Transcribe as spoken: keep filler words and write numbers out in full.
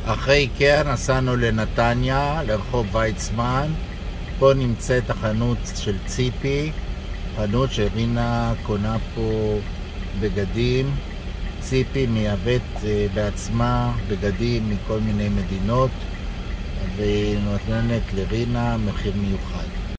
אחרי איקאה נסענו לנתניה, לרחוב ויצמן. פה נמצאת החנות של ציפי, חנות שרינה קונה פה בגדים. ציפי מייבאת בעצמה בגדים מכל מיני מדינות, ונותנת לרינה מחיר מיוחד.